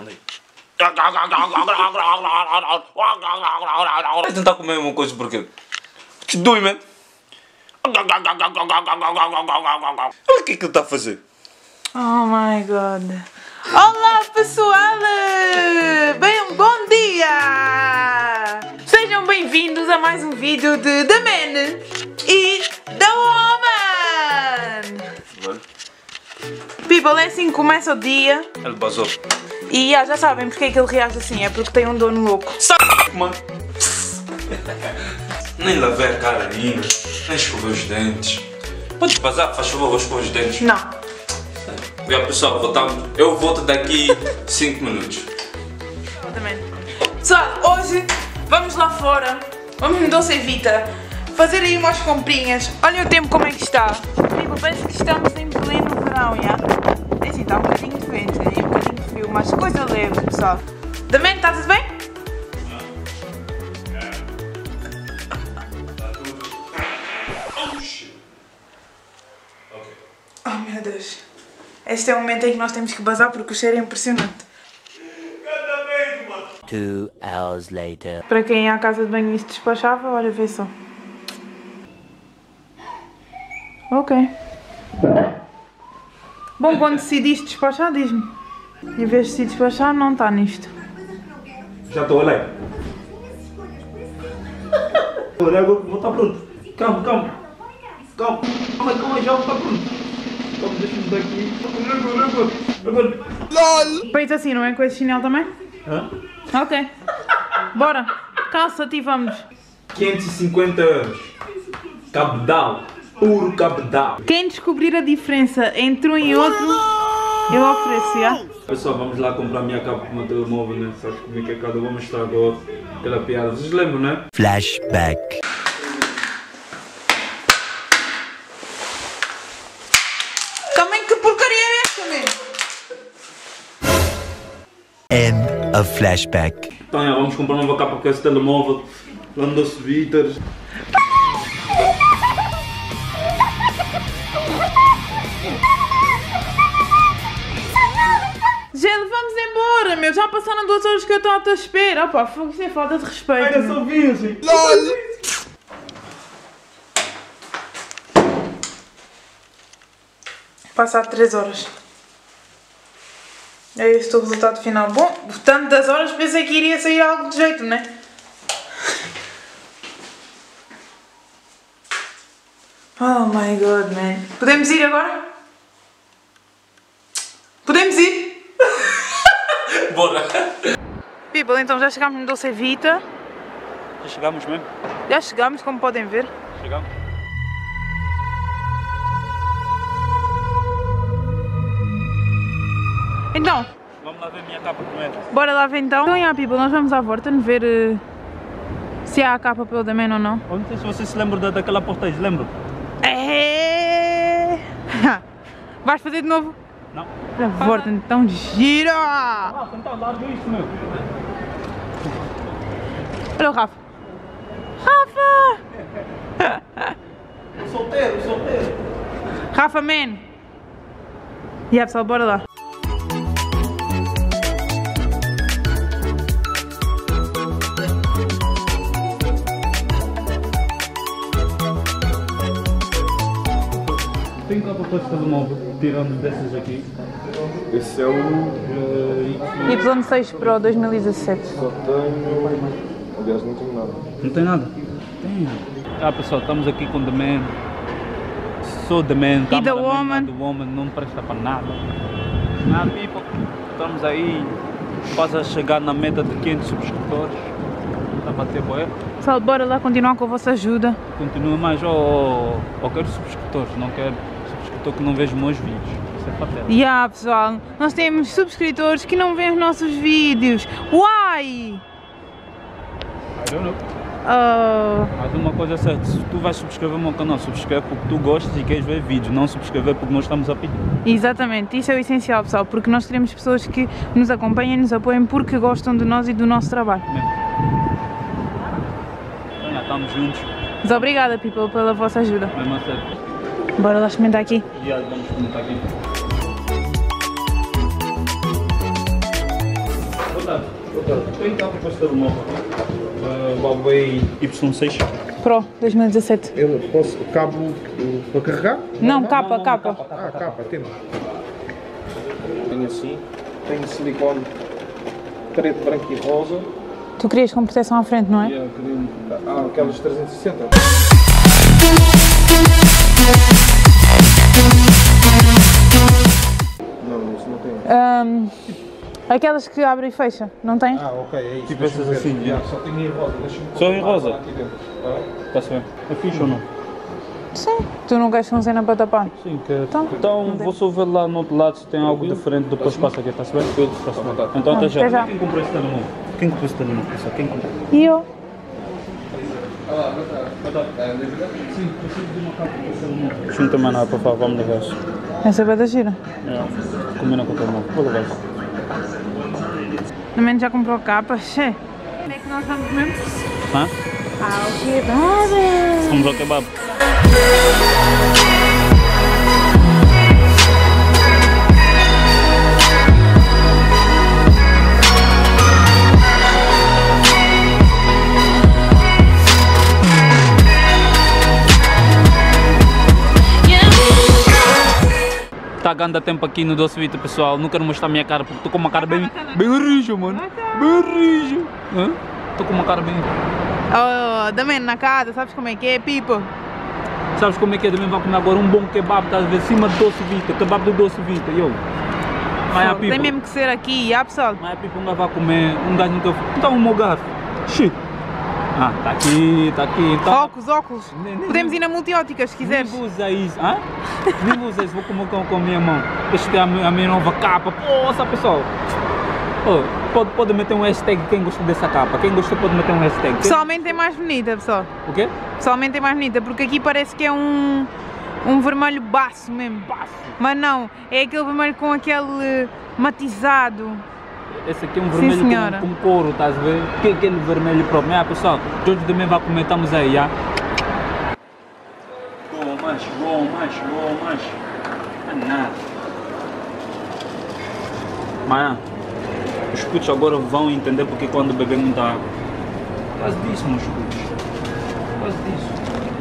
Peraí. Vai tentar comer uma coisa porque... What you doing, man? Olha o que é que ele está a fazer. Oh my god. Olá pessoal! Bem, bom dia! Sejam bem-vindos a mais um vídeo de The Man e The Woman! People, é assim que começa o dia. Ele basou. E já sabem porque é que ele reage assim, é porque tem um dono louco. Mano. Nem lavei a cara ainda, nem escovei os dentes. Podes passar, faz favor, vou escovar os dentes. Não. E pessoal, voltamos. Eu volto daqui 5 minutos. Exatamente. Pessoal, hoje vamos lá fora, vamos no Doce Vita, fazer aí umas comprinhas. Olhem o tempo como é que está. Tipo, parece que estamos em pleno verão, já. É assim, está um bocadinho de vento e um bocadinho de frio, mas coisa leve, pessoal. Também, está tudo bem? Oh meu Deus. Este é o momento em que nós temos que bazar porque o cheiro é impressionante. 2 hours later. Para quem ia à casa de banho e se despachava, olha, vê só. Ok. Bom, quando decidiste despachar, diz-me. E em vez de se despachar, não está nisto. Já estou a ler. Agora vou estar pronto. Calma, calma. Calma, calma, já vou estar pronto. Calma, deixa-me daqui. Agora. LOL! Peito assim, não é? Com esse chinelo também? Hã? Ok. Bora. Calça-te e vamos. 550 euros. Cabedal. Puro cabedal. Quem descobrir a diferença entre um e outro, eu ofereço, já? Pessoal, vamos lá comprar a minha capa para o meu telemóvel, né? Sabes como é que é cada vou mostrar agora aquela piada. Vocês lembram, né? Flashback. Também que porcaria é esta, mesmo? End of flashback. Então, já, vamos comprar uma nova capa para esse telemóvel. Lá no Doce Vita. Gelo, vamos embora, meu. Já passaram 2 horas que eu estou à tua espera. Opa, fogo, isso é falta de respeito. Ainda meu. só vi assim. Passado 3 horas. É este o resultado final. Bom, tanto das horas pensei que iria sair algo de jeito, né? Oh my god, man. Podemos ir agora? Podemos ir? Bora. People, então já chegámos no Doce Vita. Já chegamos mesmo? Já chegámos, como podem ver. Chegamos. Então, Vamos lá ver a minha capa primeiro. bora lá ver então. Então, people, nós vamos à volta ver se há a capa pelo da Man ou não. Eu não sei se vocês se lembram daquela portagem, lembram? É... Vais fazer de novo? Não. A volta então gira! Ah, então larga isso, meu. Olha o Rafa. Rafa! Solteiro, solteiro. Rafa, man! E aí, pessoal, bora lá. Tem capa para esse telemóvel, tirando desses aqui. Esse é o... Y6 Pro 2017. Só tenho... Aliás, não tenho nada. Não tem nada? Tem. Ah, pessoal, estamos aqui com The Man. Sou The Man. E The Woman. The Woman não presta para nada. Nada, people. Estamos aí quase a chegar na meta de 500 subscritores. Está a bater boé. Pessoal, bora lá continuar com a vossa ajuda. Continua mais. Eu quero subscritores, não quero subscritor que não veja os meus vídeos. Isso é pateta. E aí, pessoal, nós temos subscritores que não veem os nossos vídeos. Why? I don't know. Oh. Mas uma coisa é certa, se tu vais subscrever o meu canal, subscreve porque tu gostas e queres ver vídeos, não subscrever porque nós estamos a pedir. Exatamente, isso é o essencial, pessoal, porque nós queremos pessoas que nos acompanhem e nos apoiem porque gostam de nós e do nosso trabalho. Então já estamos juntos, Mas obrigada, people, pela vossa ajuda. mesmo a sério. Bora lá experimentar aqui. E aí, vamos comentar aqui. Tem capa para esse telemóvel. Huawei Y6. Pro 2017. Eu posso. Cabo para carregar? Não, capa. Ah, capa, temos. Tem assim. Tem silicone preto, branco e rosa. Tu querias com proteção à frente, não é? Aquelas 360. Não, isso não tem. Aquelas que abre e fecha, não tem? Ok, é isso. Tipo essas assim, Só tem em rosa. Só em rosa? Aqui dentro. Tá bem? Está-se bem. É fixe ou não? Sim. Tu não queres com cena para tapar? Sim, quero. Então, Então vou só ver lá no outro lado se tem algo diferente, depois passa aqui, está-se bem? Está-se bem. Então até já. Até já. Quem comprou esse telemóvel? Quem comprou esse telemóvel, pessoal? Quem comprou? E eu? Sim, preciso de uma capa para esse telemóvel. Deixa não tem mais nada para falar, vamos levar isso. Essa é bem da gira. Combina com o telemóvel, vou levar isso. No menos já comprou capas. Onde é que nós vamos mesmo? Hã? Ao kebab. Vamos ao kebab. Está ganhando tempo aqui no Doce Vita, pessoal. Não quero mostrar a minha cara porque estou com uma cara bem rija, mano. Bem rija. Estou com uma cara bem... Oh, também na casa, sabes como é que é, people? Sabes como é que é? Também vai comer agora um bom kebab, estás a ver? Cima do Doce Vita, kebab do Doce Vita, eu. Tem mesmo que ser aqui, pessoal? Mas a people um gajo vai comer, um gajo nunca... Então o meu garfo. Xi. Ah, tá aqui, então... Óculos. Podemos ir na multiótica se quiseres. Nem vou usar isso, hã? Nem vou usar isso, vou comer com a minha mão. Este é a minha nova capa. Poxa, pessoal. Pode meter um hashtag quem gostou dessa capa. Quem gostou pode meter um hashtag. Pessoalmente é mais bonita, pessoal. O quê? Pessoalmente é mais bonita, porque aqui parece que é um vermelho baço mesmo. Mas não, é aquele vermelho com aquele matizado. Esse aqui é um vermelho com couro, estás a ver? Que aquele vermelho próprio. Pessoal, hoje também vai comer, estamos aí, já? Boa, mais. Não é nada. Mas os putos agora vão entender porque quando beber muita água. Quase disso, meus putos. Quase disso.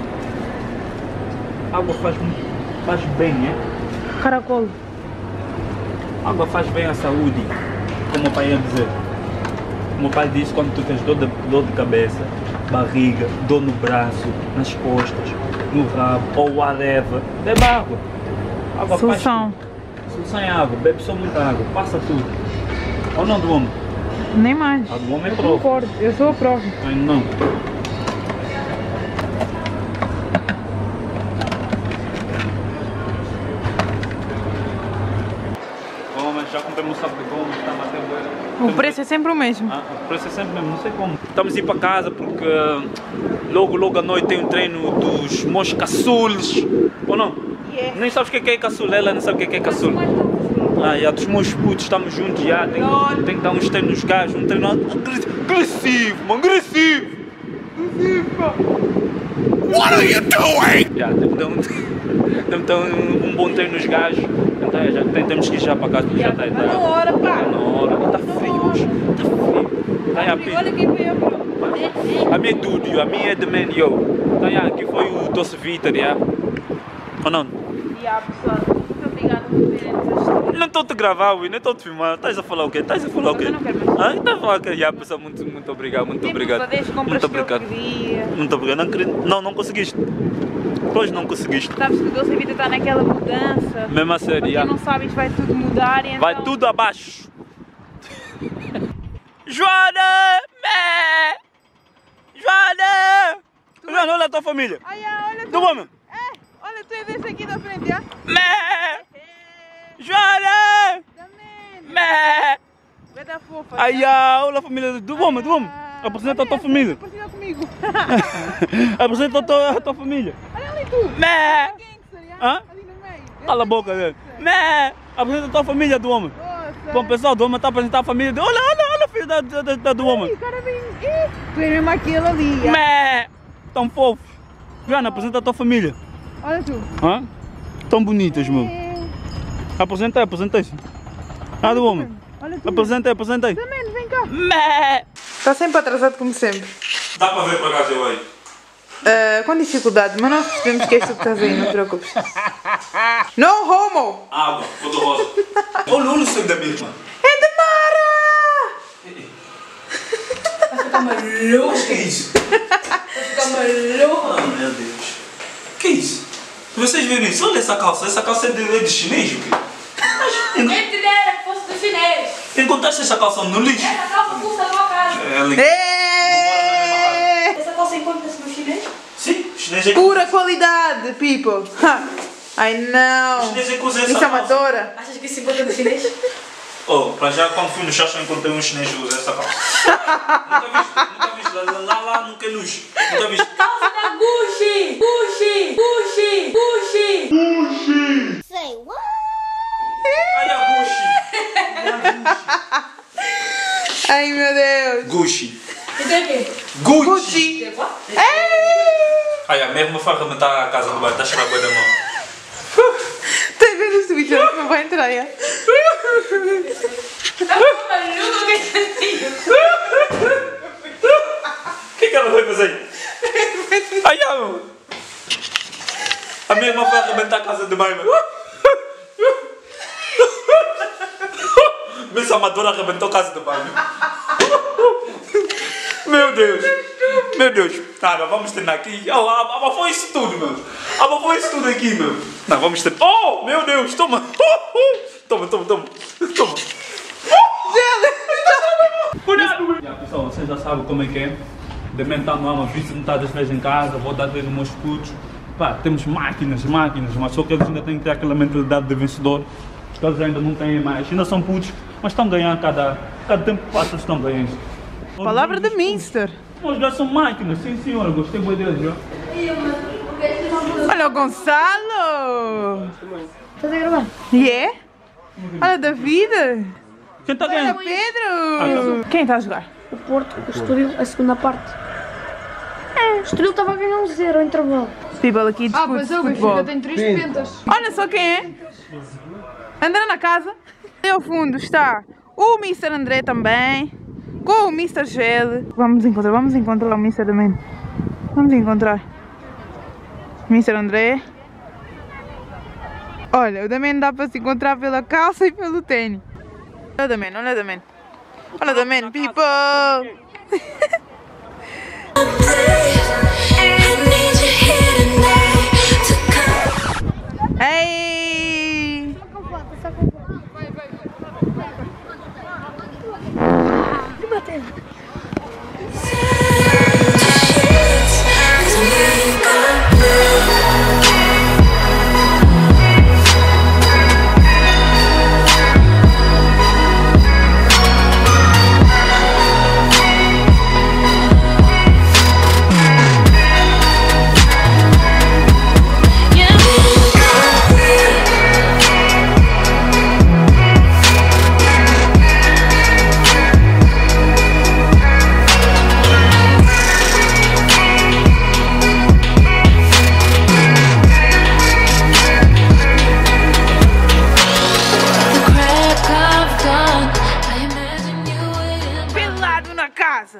Água faz bem, né? Caracol. Água faz bem à saúde. Como o pai ia dizer. Como o pai disse, quando tu tens dor de cabeça, barriga, dor no braço, nas costas, no rabo, ou whatever, bebe água. Água Solução. Solução é água, bebe só muita água, passa tudo. Ou não, do homem? Nem mais. A do homem é Eu prova. concordo, eu sou a prova. Ai, não. Já comprei um saco de goma, está até O preço é sempre o mesmo. O preço é sempre o mesmo, não sei como. Estamos a ir para casa porque logo à noite tem um treino dos meus caçules. Ou não? Yeah. Nem sabes o que é caçul, ela não sabe o que é caçul. Dos meus putos, estamos juntos já. Tem que dar uns treinos nos gajos, um treino agressivo, mano, agressivo. What are you doing? Tem que dar um bom treino nos gajos. Então já temos que ir já para casa porque já está. Está na hora, pá. Está na hora. Está frio hoje. Está frio. Está aí a pizza. Olha quem foi a A minha é Dudu, a minha é de Man Yo. Então aqui foi o Doce Vita, já? Ou não? Pessoal, muito obrigada por verem essa história. Não estou a te gravar, Will, não estou a te filmar. Estás a falar o quê? Estás a falar o quê? Eu não quero mais. Estás a falar que já, pessoal, muito obrigado, muito obrigado. Muito obrigado. Muito obrigado. Não conseguiste. Pois não conseguiste. Sabes que o Doce Vita está naquela mudança. Mesmo a sério, Para quem não sabe, isto vai tudo mudar e então... Vai tudo abaixo. Joana! Joana! Joana, olha a tua família. Olha tu. Do homem. Olha, tu é desse aqui da frente, já? Joana! Vai dar fofa. Olha a família do homem, Apresenta a tua família. Partida comigo. Apresenta a tua família. Olha ali tu. Hã? Ali no meio. Cala a boca dele. Apresenta a tua família do homem. Nossa. Bom, pessoal, do homem está a apresentar a família dele. Olha a filha do homem. O cara vem... Tu é mesmo aquele ali, já? Tão fofos. Joana, apresenta a tua família. Olha tu. Hã? Tão bonitas, meu. Apresentei. Do homem. Olha tu. Apresentei. Também Demente, vem cá. Está sempre atrasado como sempre. Dá para ver por acaso eu aí? Com dificuldade, mas nós percebemos que és tu que estás aí, não te preocupes. No homo! Água, cor rosa. Olha o sangue da minha irmã. É de Mara! Vai ficar maluco. Mas que é isso? Vai ficar maluco. Oh meu Deus. Que é isso? Vocês viram isso? Olha essa calça é de chinês o quê? Quem te dera que fosse do chinês? Encontraste essa calça no lixo? Essa calça custa a tua casa. Essa calça encontra-se no chinês? Sim, o chinês é que Pura qualidade, people. Ai não. o chinês é que usa essa Isso é calça. amadora. Achas que isso encontra no chinês? Oh, para já quando fui no Xaxá encontrei um chinês que usa essa calça. Nunca viste, lá nunca é luxo. Nunca viste. Calça da Gucci! Gucci! Gucci! Gucci! Gucci! Say what? Ai, a Gucci. Ai meu Deus. Gucci. Então o quê? Gucci. Gucci. Ai, a minha irmã foi arrebentar a casa do bairro, está a cheirar a da mão. Tá vendo esse vídeo? Não vai entrar, é? Tá maluco que é isso? O que ela vai fazer? Ai, meu. A minha irmã foi arrebentar a casa do bairro. Essa amadora arrebentou a casa do bairro. Meu Deus. Meu Deus. Ah, mas vamos treinar aqui. Oh, foi isso tudo, meu. Foi isso tudo aqui, meu. Não, vamos treinar. Oh, meu Deus. Toma. Toma. Cuidado! Pessoal, vocês já sabem como é que é. Demente está no ama, visto metade das vezes em casa, vou dar nos meus putos. Pá, temos máquinas, mas só que eles ainda têm que ter aquela mentalidade de vencedor. Porque eles ainda não têm mais, ainda são putos, mas estão ganhando cada tempo que passa, estão ganhando. Palavra de Minster. Nós já são máquinas, sim senhora, gostei muito deles já. Olha o Gonçalo. Estás a gravar? E é? Olha David. Quem está Olha ganhando? Pedro. Quem está a jogar? O Porto, o Estoril, a segunda parte. O Estoril estava a ganhar 1-0 ao intervalo. People aqui discute futebol. tenho 3 pentas. Olha só quem é. André na casa. E ao fundo está o Mr. André também. Com o Mr. Gel. Vamos encontrar o Mr. também. Vamos encontrar. Mr. André. Olha, o Damen dá para se encontrar pela calça e pelo tênis. Olha Damen, Olha Damen, people! Ei! Pelado na casa!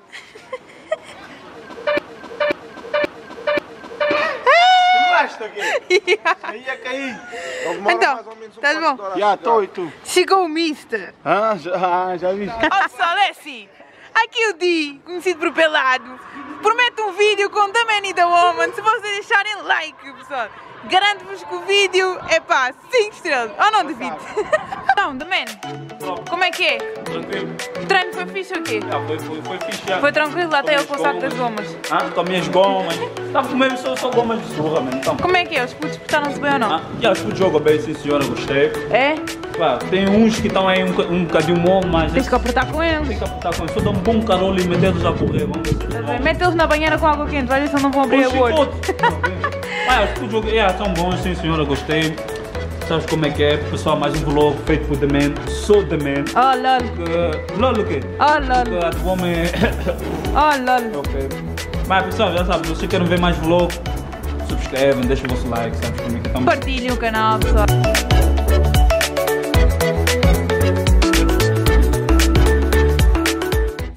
Aí ia cair. Então, tá bom? Já estou e tu? Chegou o Mister! Já vi. Ó pessoal, é assim. Aqui o Di, conhecido por Pelado, promete um vídeo com The Man e The Woman. Se vocês deixarem like, pessoal, garanto-vos que o vídeo é pá, 5 estrelas. Ou não, David? Não, The Man, como é que é? Tranquilo. O treino foi fixe ou quê? Foi fixe já. Foi tranquilo até eu com o Tomei saco das gomas. Tomei as gomas. Estava comendo só gomas de surra, mano. Então. Como é que é? Os putos portaram-se bem ou não? Já os putos jogam bem, sim senhora, gostei. É? Pá, tem uns que estão aí um bocadinho mole, mas Tens que apertar com tem eles. que apertar com isso. Só dá um bom carolo e metê-los a correr. Vamos ver se eles vão. Mete eles na banheira com água quente, vai ver se eles não vão abrir o olho. Os putos jogam, são bons, sim senhora, gostei. Sabes como é que é? Pessoal, mais um vlog feito por The Man. Sou The Man. Oh lol. Lol o quê? Oh lol. A do homem. Oh lol. Ok. Mas pessoal, já sabem, se vocês querem ver mais vlog, subscrevem, deixem o vosso like, sabes como é que estamos. Partilhem o canal, pessoal.